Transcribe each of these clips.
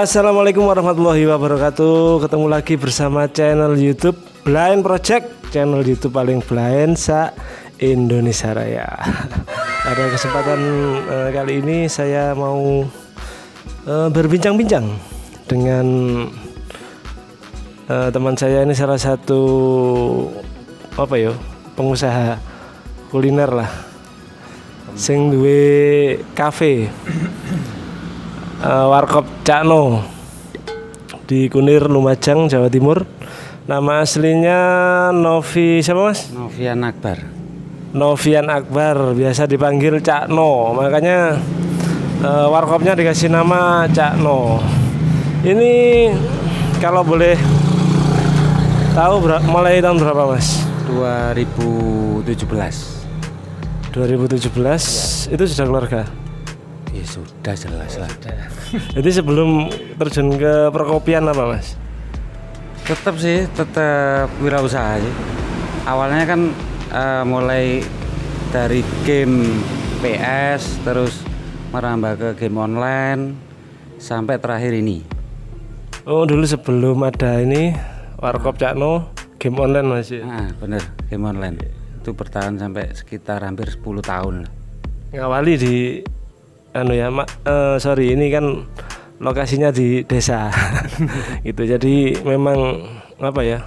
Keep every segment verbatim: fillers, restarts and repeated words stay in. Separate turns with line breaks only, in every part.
Assalamualaikum warahmatullahi wabarakatuh. Ketemu lagi bersama channel YouTube Blind Project, channel YouTube paling blind sa Indonesia Raya. Pada kesempatan uh, kali ini saya mau uh, berbincang-bincang dengan uh, teman saya. Ini salah satu apa ya, pengusaha kuliner lah, sing duwe kafe. Uh, Warkop Cakno di Kunir, Lumajang, Jawa Timur. Nama aslinya Novi siapa mas?
Novian Akbar.
Novian Akbar, biasa dipanggil Cakno. Makanya uh, warkopnya dikasih nama Cakno. Ini kalau boleh tahu ber- mulai tahun berapa mas?
dua ribu tujuh belas.
dua ribu tujuh belas ya. Itu sudah keluarga?
Ya sudah jelas lah.
Jadi sebelum terjun ke perkopian apa mas?
Tetap sih, tetap wirausaha sih. Awalnya kan uh, mulai dari game P S, terus merambah ke game online, sampai terakhir ini.
Oh dulu sebelum ada ini Warkop Cakno, game online mas ya?
Ah, bener, game online. Itu bertahan sampai sekitar hampir sepuluh tahun.
Ngawali di anu ya, mak, uh, sorry ini kan lokasinya di desa, gitu. Jadi memang apa ya,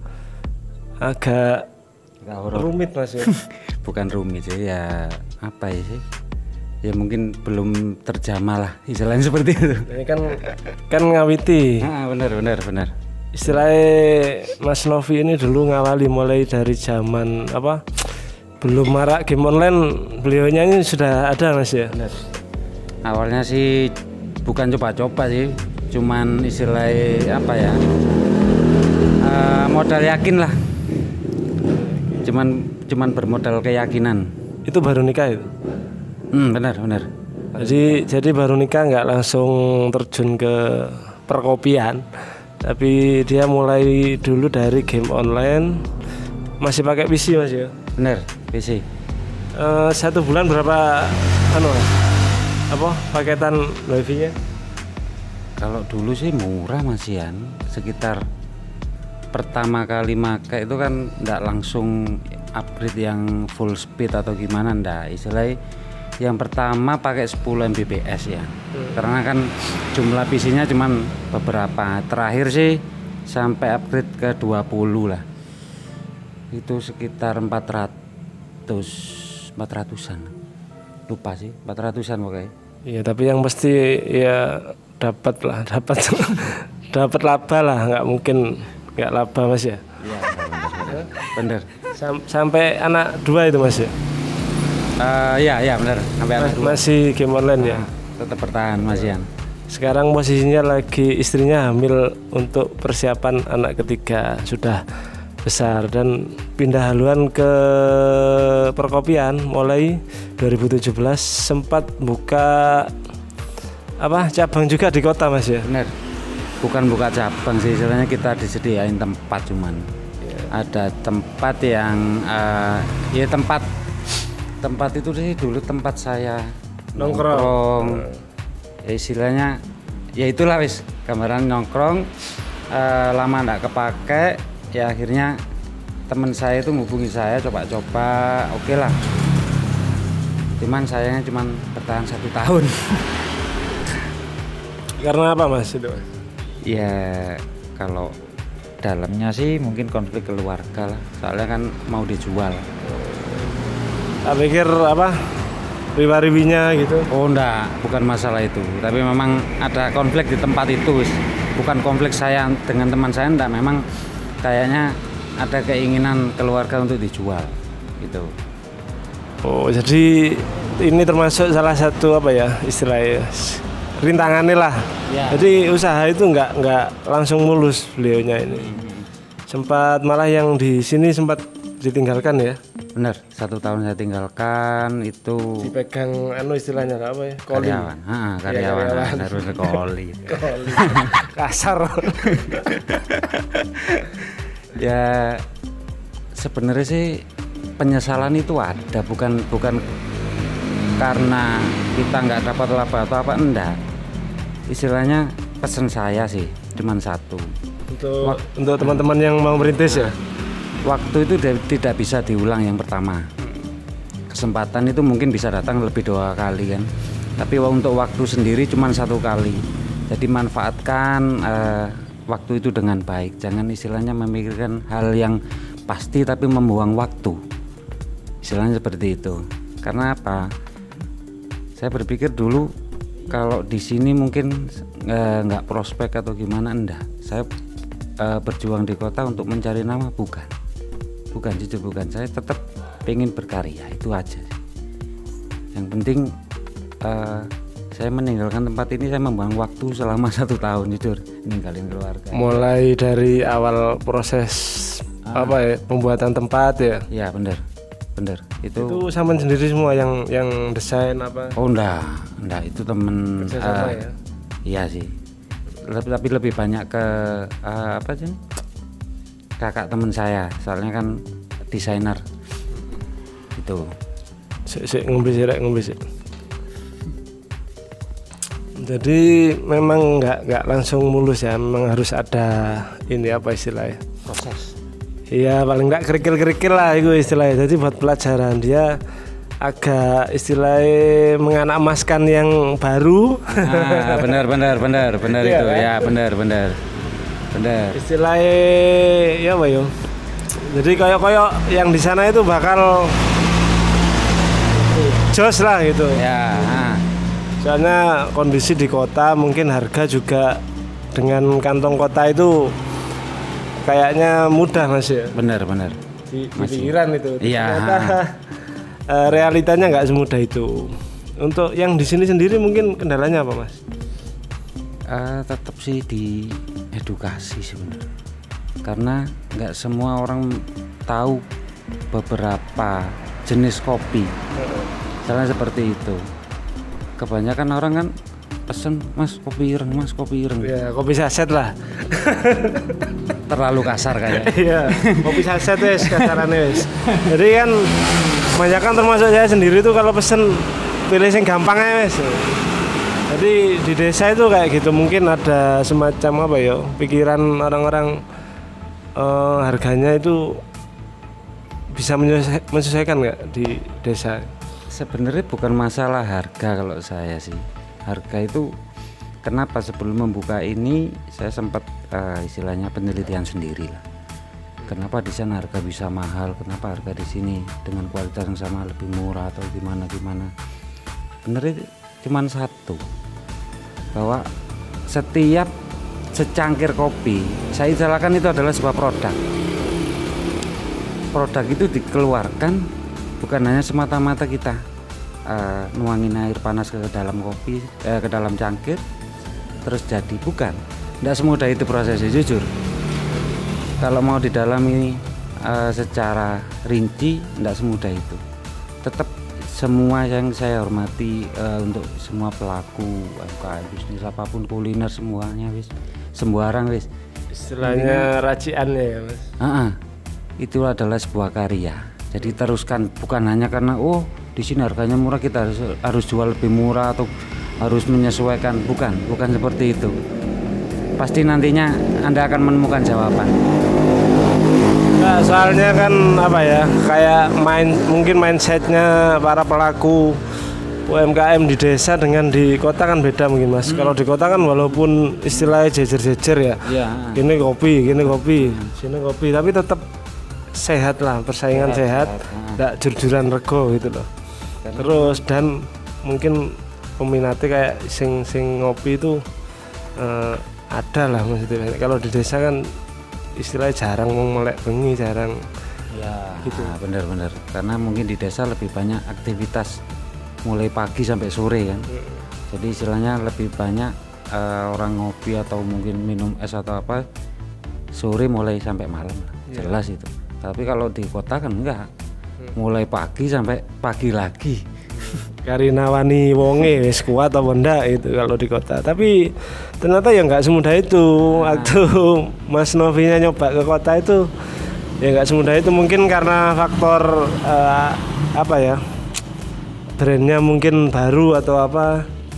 agak rumit mas ya.
Bukan rumit sih ya, apa ya sih? Ya mungkin belum terjamah lah, istilahnya seperti itu.
Ini kan kan ngawiti.
Ah, benar benar benar.
Istilahnya Mas Novi ini dulu ngawali mulai dari zaman apa? Belum marak game online, beliaunya ini sudah ada mas ya.
Benar. Awalnya sih bukan coba-coba sih, cuman istilahnya apa ya, uh, modal yakin lah, cuman cuman bermodal keyakinan.
Itu baru nikah itu?
Hmm, benar benar.
Jadi jadi baru nikah nggak langsung terjun ke perkopian, tapi dia mulai dulu dari game online, masih pakai P C mas ya?
Benar, P C.
Uh, satu bulan berapa anu apa paketan wifi-nya?
Kalau dulu sih murah masihan, sekitar pertama kali make itu kan ndak langsung upgrade yang full speed atau gimana, ndak. Istilahnya yang pertama pakai sepuluh megabits ya, hmm. karena kan jumlah P C-nya cuman beberapa. Terakhir sih sampai upgrade ke dua puluh lah, itu sekitar empat ratus empat ratusan, lupa sih, empat ratusan pokoknya.
Iya, tapi yang pasti ya dapat lah, dapat dapat laba lah, nggak mungkin nggak laba mas ya.
Iya, bener.
Sam- sampai anak dua itu mas ya.
Uh, ya ya benar, sampai
Mas,
anak dua.
Masih game online ya.
Tetap bertahan masihan.
Sekarang posisinya lagi istrinya hamil untuk persiapan anak ketiga, sudah besar, dan pindah haluan ke perkopian mulai dua ribu tujuh belas. Sempat buka apa cabang juga di kota mas ya?
Bener, bukan buka cabang sih, istilahnya kita disediain tempat, cuman yeah. Ada tempat yang uh, ya tempat tempat itu sih dulu tempat saya
nongkrong, nongkrong.
Ya istilahnya ya itulah wis gambaran nongkrong, uh, lama nggak kepake. Ya akhirnya teman saya itu menghubungi saya, coba-coba, oke okay lah. Cuman sayangnya cuman bertahan satu tahun.
Karena apa mas itu?
Ya kalau dalamnya sih mungkin konflik keluarga lah. Soalnya kan mau dijual.
Tak pikir apa? Riba-ribinya gitu?
Oh enggak, bukan masalah itu. Tapi memang ada konflik di tempat itu. Bukan konflik saya dengan teman saya, enggak. Memang kayaknya ada keinginan keluarga untuk dijual gitu.
Oh jadi ini termasuk salah satu apa ya istilahnya rintangannya lah ya. Jadi usaha itu nggak nggak langsung mulus beliaunya ini. Sempat malah yang di sini sempat ditinggalkan ya.
Bener, satu tahun saya tinggalkan itu.
Dipegang anu istilahnya apa ya? Koli.
Karyawan, ha, karyawan, ya, karyawan. Harus koli.
Koli. Kasar.
Ya sebenarnya sih penyesalan itu ada, bukan bukan karena kita nggak dapat laba atau apa, enggak. Istilahnya pesan saya sih cuman satu.
Untuk Wak- untuk teman-teman yang mau merintis ya.
Waktu itu tidak bisa diulang yang pertama. Kesempatan itu mungkin bisa datang lebih dua kali kan. Tapi untuk waktu sendiri cuma satu kali. Jadi manfaatkan uh, waktu itu dengan baik. Jangan istilahnya memikirkan hal yang pasti tapi membuang waktu. Istilahnya seperti itu. Karena apa? Saya berpikir dulu kalau di sini mungkin uh, nggak prospek atau gimana, enggak. Saya uh, berjuang di kota untuk mencari nama, bukan. Bukan, jujur bukan. Saya tetap pengen berkarya, itu aja. Yang penting uh, saya meninggalkan tempat ini, saya membuang waktu selama satu tahun, jujur, ninggalin keluarga.
Mulai dari awal proses ah. apa ya, pembuatan tempat ya?
Ya benar, benar. Itu
itu sampean sendiri semua yang yang desain apa?
Oh enggak, enggak, itu temen. Uh, ya? Iya sih. Tapi, tapi lebih banyak ke uh, apa sih? Kakak teman saya, soalnya kan desainer. Itu.
Sik sik ngombe sik ngombe sik. Jadi memang nggak nggak langsung mulus ya, memang harus ada ini apa istilahnya?
Proses.
Iya, paling nggak kerikil-kerikil lah itu istilahnya. Jadi buat pelajaran dia agak istilahnya menganak emaskan yang baru.
Ah, benar benar benar benar itu kan? Ya benar benar benar.
Istilahnya ya apa yo? Jadi koyok-koyok yang di sana itu bakal jos lah gitu.
Ya. Ah.
Soalnya kondisi di kota mungkin harga juga dengan kantong kota itu kayaknya mudah Mas ya.
Benar benar.
Di pikiran itu.
Iya.
uh, realitanya nggak semudah itu. Untuk yang di sini sendiri mungkin kendalanya apa Mas?
Uh, tetap sih di edukasi sebenarnya. Karena nggak semua orang tahu beberapa jenis kopi. Misalnya seperti itu. Kebanyakan orang kan pesen mas kopi ireng, mas kopi ireng.
Ya kopi saset lah.
Terlalu kasar kayaknya.
Iya, kopi saset wes kasarannya wes. Jadi kan kebanyakan termasuk saya sendiri tuh kalau pesen pilih yang gampang aja wes. Jadi di desa itu kayak gitu, mungkin ada semacam apa ya, pikiran orang-orang uh, harganya itu bisa menyesuaikan nggak di desa?
Sebenarnya bukan masalah harga kalau saya sih. Harga itu kenapa sebelum membuka ini saya sempat uh, istilahnya penelitian sendiri lah. Kenapa di sana harga bisa mahal? Kenapa harga di sini dengan kualitas yang sama lebih murah atau gimana gimana? Benernya cuma satu, bahwa setiap secangkir kopi saya istilahkan itu adalah sebuah produk. Produk itu dikeluarkan bukan hanya semata-mata kita uh, nuangin air panas ke dalam kopi, uh, ke dalam cangkir terus jadi, bukan. Tidak semudah itu prosesnya, jujur. Kalau mau didalami uh, secara rinci, tidak semudah itu. Tetap semua yang saya hormati uh, untuk semua pelaku U M K M bisnis apapun kuliner semuanya wis, sembarang wis.
Istilahnya raciannya ya Mas.
Uh-uh, itu adalah sebuah karya. Jadi teruskan, bukan hanya karena oh di sini harganya murah kita harus harus jual lebih murah atau harus menyesuaikan, bukan, bukan seperti itu. Pasti nantinya Anda akan menemukan jawaban.
Nah, soalnya kan apa ya, kayak main mungkin mindsetnya para pelaku U M K M di desa dengan di kota kan beda mungkin Mas. Hmm. Kalau di kota kan walaupun istilahnya jejer-jejer ya, ya. Gini kopi, gini kopi, hmm. sini kopi, tapi tetap sehat lah, persaingan sehat, tidak jur-juran rego gitu loh. Karena terus dan mungkin peminatnya kayak sing sing ngopi itu uh, ada lah maksudnya. Kalau di desa kan istilahnya jarang mau melek bengi, jarang.
Ya, gitu. Nah, benar-benar. Karena mungkin di desa lebih banyak aktivitas mulai pagi sampai sore kan. Hmm. Jadi istilahnya lebih banyak uh, orang ngopi atau mungkin minum es atau apa sore mulai sampai malam. Ya. Jelas itu. Tapi kalau di kota kan enggak, mulai pagi sampai pagi lagi.
Karena wani wonge wis kuat apa ndak itu kalau di kota. Tapi ternyata ya nggak semudah itu. Nah. Waktu Mas Novinya nyoba ke kota itu ya nggak semudah itu, mungkin karena faktor uh, apa ya, brandnya mungkin baru atau apa.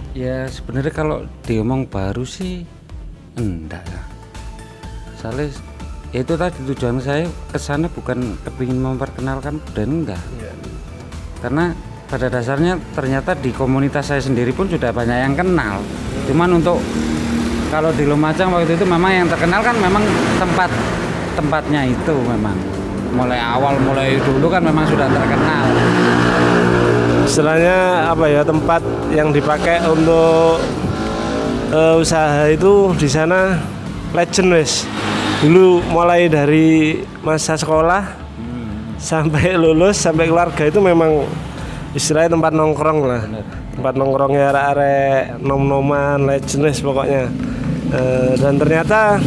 Ya sebenarnya kalau diomong baru sih enggak lah. Soalnya ya itu tadi tujuan saya kesana bukan kepingin memperkenalkan dan enggak. Ya. Karena pada dasarnya ternyata di komunitas saya sendiri pun sudah banyak yang kenal. Cuman untuk kalau di Lumajang waktu itu memang yang terkenal kan memang tempat tempatnya itu memang mulai awal mulai dulu kan memang sudah terkenal.
Istilahnya apa ya, tempat yang dipakai untuk uh, usaha itu di sana legend wes. Dulu mulai dari masa sekolah hmm. sampai lulus sampai keluarga itu memang istilahnya tempat nongkrong lah. Bener. Tempat nongkrongnya arek-arek nom-noman legend wes pokoknya. Uh, dan ternyata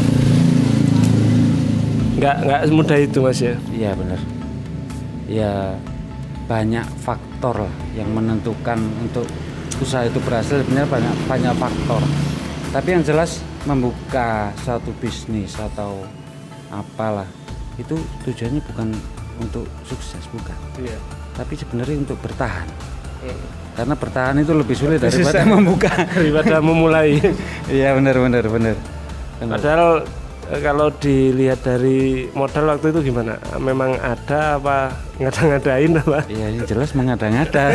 nggak nggak semudah itu mas ya.
Iya benar. Ya banyak faktor lah yang menentukan untuk usaha itu berhasil. Sebenarnya banyak banyak faktor. Tapi yang jelas membuka suatu bisnis atau apalah itu tujuannya bukan untuk sukses, bukan. Iya. Tapi sebenarnya untuk bertahan. Hmm. Karena bertahan itu lebih sulit daripada membuka,
daripada memulai.
Iya benar benar benar.
Padahal kalau dilihat dari modal waktu itu gimana? Memang ada apa ngada-ngadain apa?
Iya, yang jelas mengada-ngada.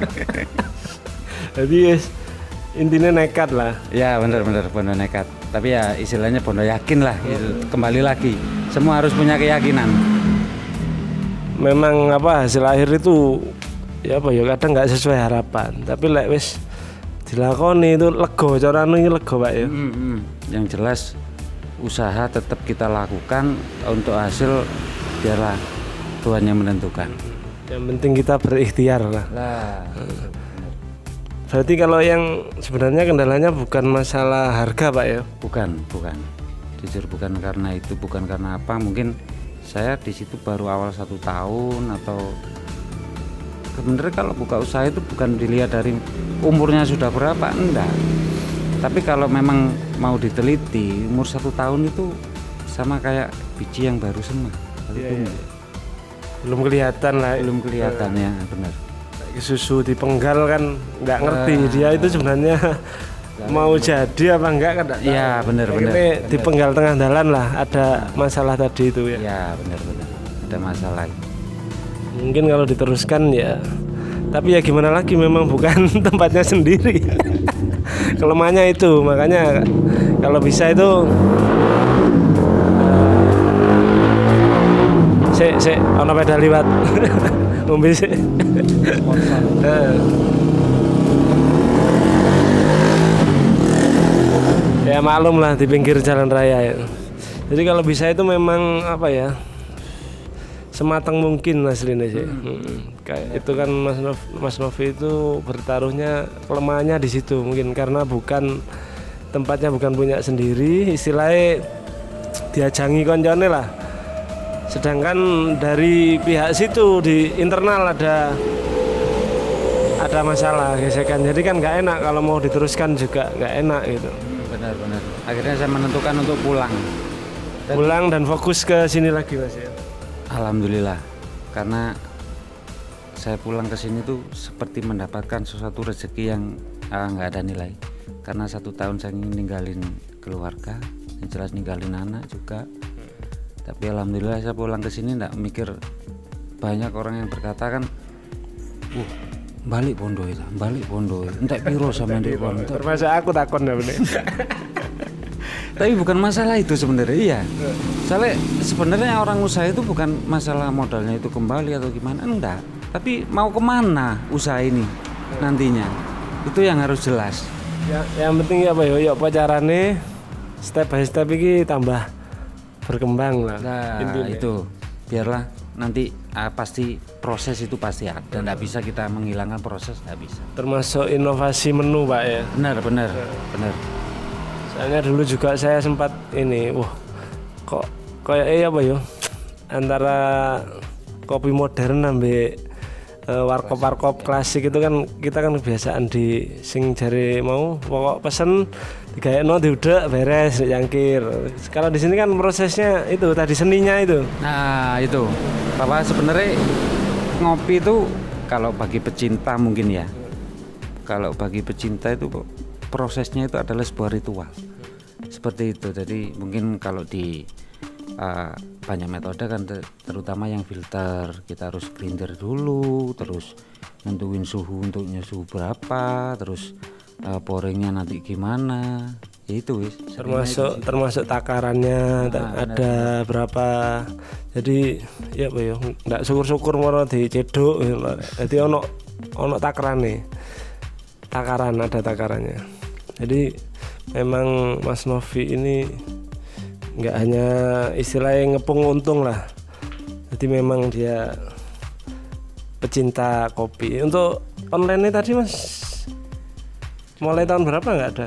Jadi yes, intinya nekat lah.
Ya benar-benar bondo nekat. Tapi ya istilahnya bondo yakin lah. Gitu. Kembali lagi, semua harus punya keyakinan.
Memang apa hasil akhir itu ya apa ya kadang nggak sesuai harapan. Tapi lek wis dilakoni itu lego, carane iki lego Pak ya.
Mm -hmm. Yang jelas usaha tetap kita lakukan, untuk hasil biarlah Tuhan yang menentukan.
Yang penting kita berikhtiar lah.
Lah.
Berarti kalau yang sebenarnya kendalanya bukan masalah harga Pak ya?
Bukan, bukan. Jujur bukan karena itu, bukan karena apa. Mungkin saya di situ baru awal satu tahun atau sebenarnya kalau buka usaha itu bukan dilihat dari umurnya sudah berapa, enggak. Tapi kalau memang mau diteliti, umur satu tahun itu sama kayak biji yang baru semua.
Yeah, yeah. Belum kelihatan lah.
Belum kelihatan uh, ya, benar.
Susu dipenggal kan nggak ngerti uh, dia itu sebenarnya mau bener. Jadi apa enggak kan?
Iya benar-benar.
Dipenggal tengah jalan lah, ada masalah tadi itu ya.
Iya benar-benar, ada masalah.
Mungkin kalau diteruskan ya. Tapi ya gimana lagi, memang bukan tempatnya sendiri. Kelemahannya itu, makanya kalau bisa itu sik sik ana pedal liwat. Ngombe sik. Ya maklum lah di pinggir jalan raya ya. Jadi kalau bisa itu memang apa ya, sematang mungkin aslinya sih. Hmm. Hmm. Kayak itu kan Mas Novi, Mas Novi itu bertaruhnya kelemahannya di situ mungkin karena bukan tempatnya, bukan punya sendiri, istilahnya diajangi koncone lah. Sedangkan dari pihak situ di internal ada ada masalah gesekan. Jadi kan nggak enak kalau mau diteruskan juga nggak enak gitu.
Benar-benar. Akhirnya saya menentukan untuk pulang.
Dan pulang dan fokus ke sini lagi Mas ya.
Alhamdulillah, karena saya pulang ke sini tuh seperti mendapatkan sesuatu rezeki yang nggak ah, ada nilai. Karena satu tahun saya ninggalin keluarga, yang jelas ninggalin anak juga. Tapi alhamdulillah saya pulang ke sini nggak mikir, banyak orang yang berkata kan, uh balik Bondo itu, balik Bondo, entek piro sama ndek Bondo.
Termasuk aku takon ya bener.
Tapi bukan masalah itu sebenarnya, iya. Soalnya sebenarnya orang usaha itu bukan masalah modalnya itu kembali atau gimana, enggak. Tapi mau kemana usaha ini nantinya, itu yang harus jelas.
Ya, yang penting ya apa ya, ya carane step by step ini tambah berkembang lah.
Nah, itu biarlah nanti uh, pasti proses itu pasti ada, nggak bisa kita menghilangkan proses, nggak bisa.
Termasuk inovasi menu Pak ya.
Benar benar ya. Benar.
Soalnya dulu juga saya sempat ini, wah kok kayak eh apa ya, antara kopi modern sampai uh, warkop-warkop klasik itu kan kita kan kebiasaan di sing jari mau pokok pesen digayakno diudek beres jangkir. Kalau di sini kan prosesnya itu tadi seninya itu.
Nah, itu. Bahwa sebenarnya ngopi itu kalau bagi pecinta mungkin ya kalau bagi pecinta itu prosesnya itu adalah sebuah ritual seperti itu. Jadi mungkin kalau di uh, banyak metode kan, terutama yang filter, kita harus grinder dulu, terus nentuin suhu untuknya suhu berapa, terus uh, pouringnya nanti gimana, ya itu wis.
Termasuk itu termasuk takarannya nah, ada bener. Berapa. Jadi ya apa ya, nggak syukur-syukur mau dicedok. Jadi ono ono takarane, takaran ada takarannya. Jadi memang Mas Novi ini nggak hanya istilahnya ngepung untung lah. Jadi memang dia pecinta kopi. Untuk online tadi Mas mulai tahun berapa nggak ada?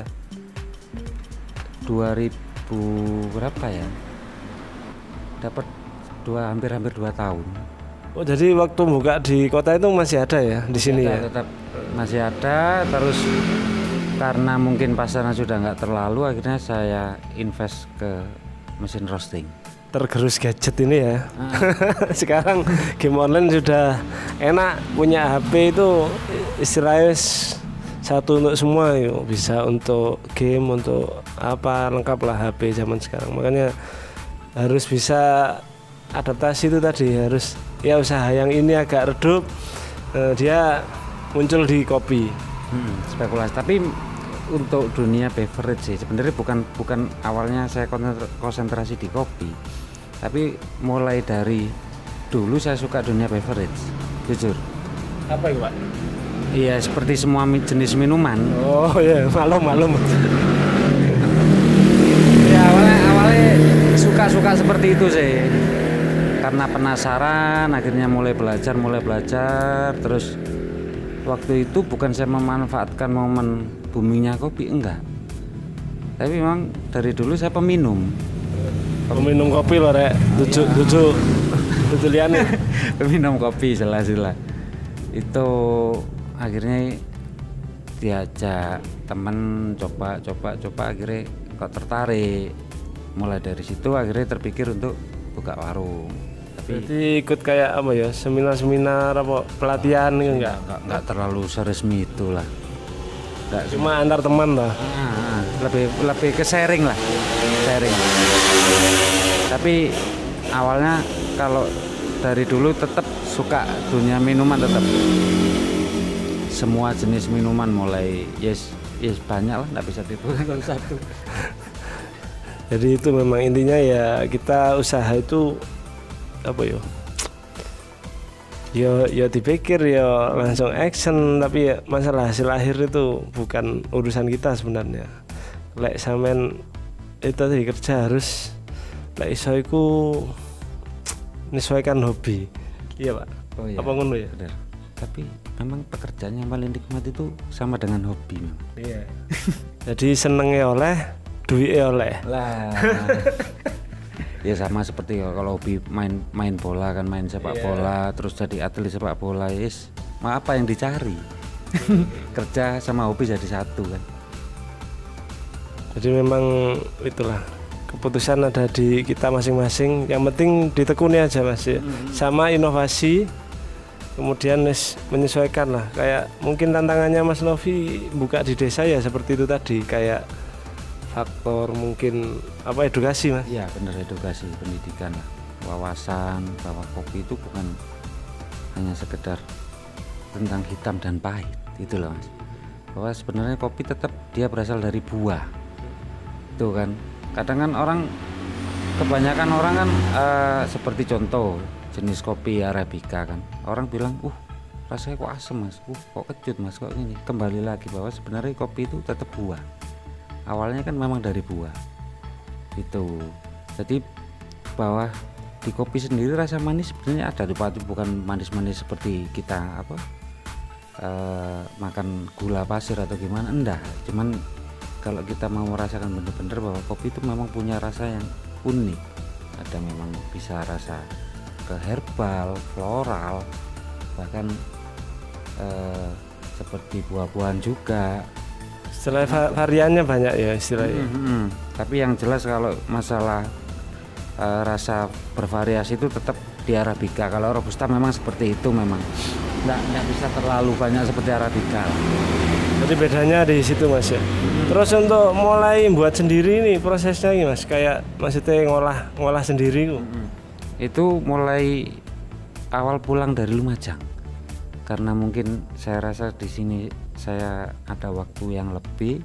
dua ribu berapa ya? Dapat dua hampir-hampir dua tahun.
Oh, jadi waktu buka di kota itu masih ada ya di sini ya?
Tetap masih ada, terus karena mungkin pasarnya sudah nggak terlalu, akhirnya saya invest ke mesin roasting.
Tergerus gadget ini ya. Ah. Sekarang game online sudah enak, punya H P itu istilahnya satu untuk semua, yuk. Bisa untuk game, untuk apa, lengkap lah H P zaman sekarang. Makanya harus bisa adaptasi itu tadi, harus ya usaha yang ini agak redup, eh, dia muncul di kopi.
Hmm, spekulasi. Tapi untuk dunia beverage sih sebenarnya bukan bukan awalnya saya konsentrasi di kopi, tapi mulai dari dulu saya suka dunia beverage, jujur.
Apa itu Pak?
Iya, seperti semua jenis minuman.
Oh iya, malum malum.
Ya awalnya awalnya suka-suka seperti itu sih, karena penasaran akhirnya mulai belajar mulai belajar terus. Waktu itu bukan saya memanfaatkan momen boomingnya kopi, enggak, tapi memang dari dulu saya peminum
peminum kopi loh rek, tujuh tujuh tujuh liane
peminum kopi jelas-jelas. Itu akhirnya diajak temen coba coba coba akhirnya kok tertarik, mulai dari situ akhirnya terpikir untuk buka warung.
Jadi ikut kayak apa ya, seminar-seminar apa pelatihan gitu enggak?
Enggak, enggak terlalu seresmi itulah.
Enggak, cuma antar teman lah.
Ah, lebih lebih ke sharing lah. Sharing. Tapi awalnya kalau dari dulu tetap suka dunia minuman, tetap. Semua jenis minuman mulai yes yes banyak lah, enggak bisa dibilang satu.
Jadi itu memang intinya ya, kita usaha itu apa yo yo yo dipikir yo langsung action, tapi ya masalah hasil akhir itu bukan urusan kita sebenarnya. Lek sampean itu tadi kerja harus lek iso iku menyesuaikan hobi. Iya Pak.
Oh iya.
Apa ngono ya?
Benar. Tapi memang pekerjaan yang paling nikmat itu sama dengan hobi memang.
Iya. Jadi senengnya oleh, duitnya oleh.
Lah. Ya sama seperti kalau hobi main main bola kan, main sepak yeah. bola, terus jadi atlet sepak bola, yes, mau apa yang dicari? Kerja sama hobi jadi satu kan.
Jadi memang itulah keputusan ada di kita masing-masing. Yang penting ditekuni aja Mas ya. Mm-hmm. Sama inovasi, kemudian menyesuaikan lah. Kayak mungkin tantangannya Mas Novi buka di desa ya seperti itu tadi, kayak faktor mungkin apa, edukasi Mas?
Iya benar, edukasi, pendidikan lah, wawasan bahwa kopi itu bukan hanya sekedar tentang hitam dan pahit, itu loh Mas, bahwa sebenarnya kopi tetap dia berasal dari buah itu kan. Kadang kan orang, kebanyakan orang kan uh, seperti contoh jenis kopi Arabica kan, orang bilang uh rasanya kok asem Mas, uh kok kecut Mas, kok ini. Kembali lagi bahwa sebenarnya kopi itu tetap buah, awalnya kan memang dari buah itu. Jadi bahwa di kopi sendiri rasa manis sebenarnya ada, tapi bukan manis-manis seperti kita apa uh, makan gula pasir atau gimana, enggak. Cuman kalau kita mau merasakan benar-benar bahwa kopi itu memang punya rasa yang unik, ada memang bisa rasa ke herbal, floral, bahkan uh, seperti buah-buahan juga.
Istilah variannya banyak ya istilahnya.
Hmm, hmm. Tapi yang jelas kalau masalah uh, rasa bervariasi itu tetap di Arabica. Kalau Robusta memang seperti itu, memang nggak nggak bisa terlalu banyak seperti Arabica.
Jadi bedanya di situ Mas ya. Terus untuk mulai buat sendiri nih prosesnya nih Mas, kayak maksudnya ngolah ngolah sendiri kok.
Itu mulai awal pulang dari Lumajang. Karena mungkin saya rasa di sini saya ada waktu yang lebih.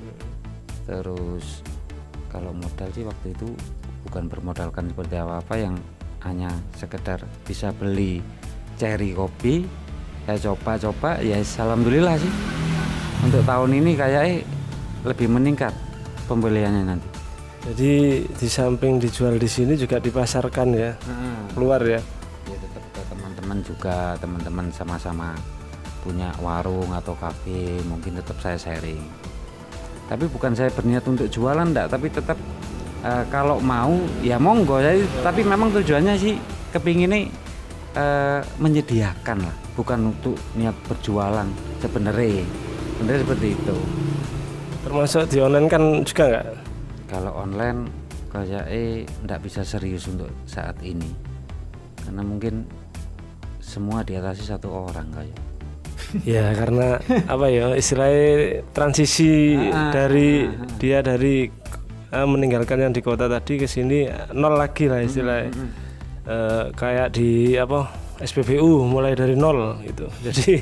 Terus kalau modal sih waktu itu bukan bermodalkan seperti apa-apa, yang hanya sekedar bisa beli cherry kopi. Saya coba-coba ya alhamdulillah sih. Untuk tahun ini kayaknya lebih meningkat pembeliannya nanti.
Jadi di samping dijual di sini juga dipasarkan ya, hmm. keluar ya.
Ya tetap ke teman-teman juga, teman-teman sama-sama punya warung atau kafe, mungkin tetap saya sharing. Tapi bukan saya berniat untuk jualan enggak, tapi tetap uh, kalau mau ya monggo. Jadi, tapi memang tujuannya sih kepingin ini uh, menyediakan lah, bukan untuk niat berjualan sebenarnya. Sebenarnya seperti itu.
Termasuk di online kan juga enggak?
Kalau online kayak eh enggak bisa serius untuk saat ini. Karena mungkin semua diatasi satu orang kayak.
Ya karena apa ya istilahnya transisi ah, dari ah, ah. dia dari uh, meninggalkan yang di kota tadi ke sini nol lagi lah istilahnya. Hmm, hmm, hmm. Uh, kayak di apa S P B U mulai dari nol gitu. Jadi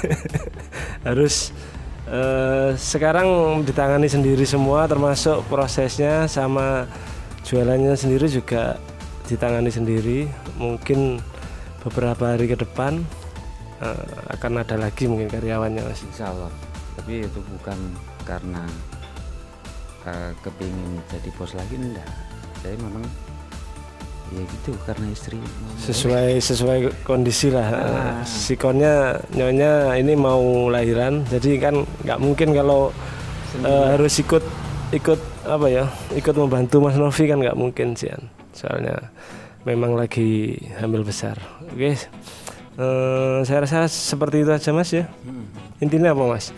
harus Uh, sekarang ditangani sendiri semua, termasuk prosesnya sama jualannya sendiri juga ditangani sendiri. Mungkin beberapa hari ke depan uh, akan ada lagi mungkin karyawannya Mas.
Insya Allah. Tapi itu bukan karena uh, kepingin jadi bos lagi, enggak. Saya memang ya gitu karena istri
sesuai sesuai kondisi lah. Ah. Sikonnya nyonya ini mau lahiran, jadi kan nggak mungkin kalau uh, harus ikut ikut apa ya ikut membantu Mas Novi kan nggak mungkin sih, soalnya memang lagi hamil besar. Oke, uh, saya rasa seperti itu aja Mas ya. hmm. Intinya apa Mas?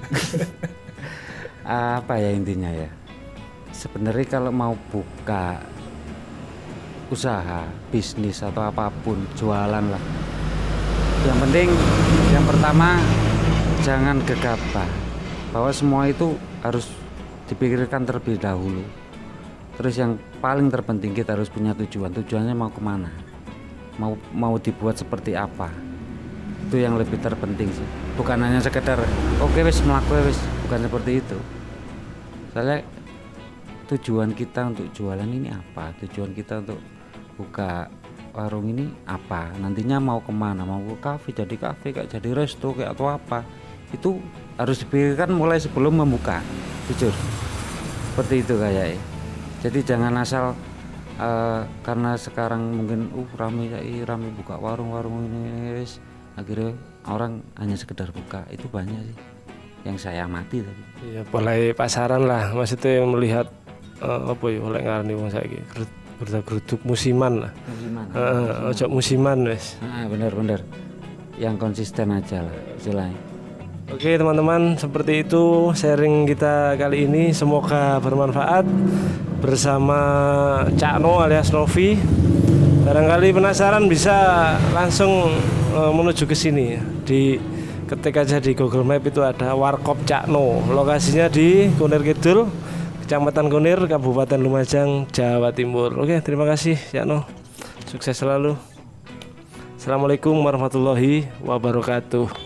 Apa ya intinya ya, sebenarnya kalau mau buka usaha, bisnis atau apapun, jualan lah. Yang penting, yang pertama jangan gegabah, bahwa semua itu harus dipikirkan terlebih dahulu. Terus yang paling terpenting kita harus punya tujuan. Tujuannya mau kemana? Mau mau dibuat seperti apa? Itu yang lebih terpenting sih. Bukan hanya sekedar oke okay, wis mlaku wis, bukan seperti itu. Soalnya tujuan kita untuk jualan ini apa? Tujuan kita untuk buka warung ini apa, nantinya mau kemana, mau ke kafe, jadi kafe kayak jadi resto kayak atau apa, itu harus dipikirkan mulai sebelum membuka, jujur seperti itu kayak. Jadi jangan asal uh, karena sekarang mungkin uh rame kayak rame buka warung-warung ini wis, akhirnya orang hanya sekedar buka, itu banyak sih yang saya amati tadi.
Ya mulai pasaran lah, maksudnya melihat uh, apa ya oleh ngarani wong saiki geruduk musiman lah.
Musiman.
Uh, ojo musiman wes.
Ah, bener-bener. Yang konsisten aja lah istilahnya.
Oke teman-teman, seperti itu sharing kita kali ini, semoga bermanfaat bersama Cak No alias Novi. Barangkali penasaran bisa langsung uh, menuju ke sini. Di ketik aja di Google Map itu ada Warkop Cak No. Lokasinya di Kunir Kidul, Kecamatan Kunir, Kabupaten Lumajang, Jawa Timur. Oke, terima kasih Cak No. Sukses selalu. Assalamualaikum warahmatullahi wabarakatuh.